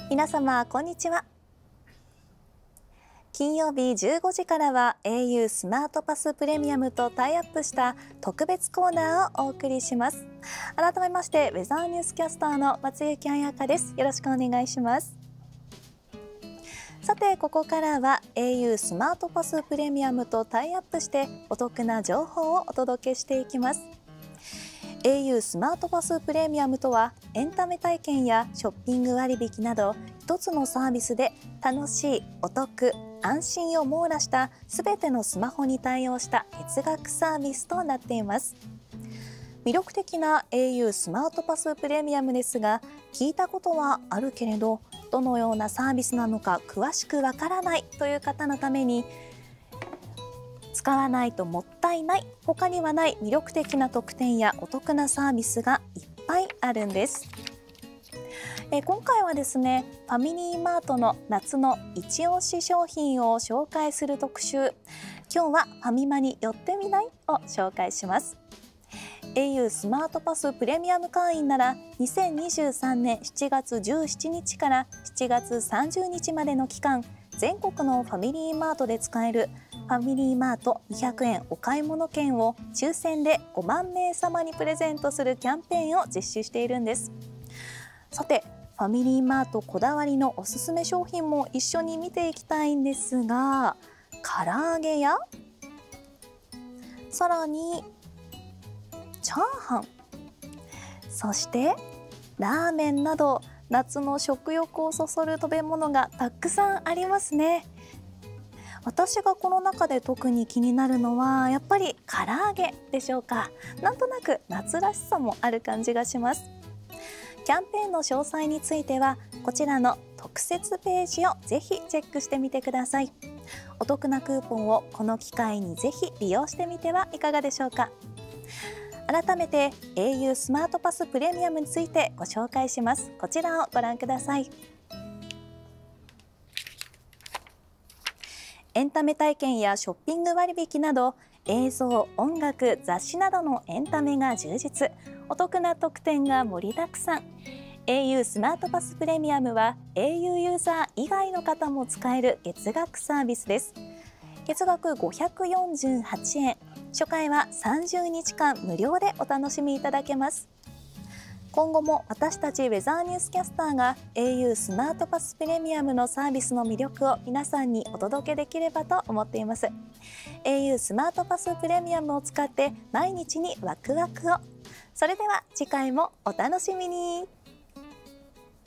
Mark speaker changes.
Speaker 1: 皆様こんにちは。金曜日15時からは au スマートパスプレミアムとタイアップした特別コーナーをお送りします。改めましてウェザーニュースキャスターの松雪彩香です。よろしくお願いします。さて、ここからは au スマートパスプレミアムとタイアップしてお得な情報をお届けしていきます。au スマートパスプレミアムとは、エンタメ体験やショッピング割引など一つのサービスで楽しい、お得、安心を網羅した全てのスマホに対応した月額サービスとなっています。魅力的な au スマートパスプレミアムですが、聞いたことはあるけれどどのようなサービスなのか詳しくわからないという方のために、使わないともったいない、他にはない魅力的な特典やお得なサービスがいっぱいあるんです。今回はですね、ファミリーマートの夏の一押し商品を紹介する特集、今日はファミマに寄ってみないを紹介します。au スマートパスプレミアム会員なら2023年7月17日から7月30日までの期間、全国のファミリーマートで使えるファミリーマート200円お買い物券を抽選で5万名様にプレゼントするキャンペーンを実施しているんです。さて、ファミリーマートこだわりのおすすめ商品も一緒に見ていきたいんですが、唐揚げやさらにチャーハン、そしてラーメンなど夏の食欲をそそる食べ物がたくさんありますね。私がこの中で特に気になるのはやっぱり唐揚げでしょうか。なんとなく夏らしさもある感じがします。キャンペーンの詳細についてはこちらの特設ページをぜひチェックしてみてください。お得なクーポンをこの機会にぜひ利用してみてはいかがでしょうか。改めて au スマートパスプレミアムについてご紹介します。こちらをご覧ください。エンタメ体験やショッピング割引など映像、音楽、雑誌などのエンタメが充実、お得な特典が盛りだくさん。 au スマートパスプレミアムは au ユーザー以外の方も使える月額サービスです。月額548円、初回は30日間無料でお楽しみいただけます。今後も私たちウェザーニュースキャスターが au スマートパスプレミアムのサービスの魅力を皆さんにお届けできればと思っています。au スマートパスプレミアムを使って毎日にワクワクを。それでは次回もお楽しみに。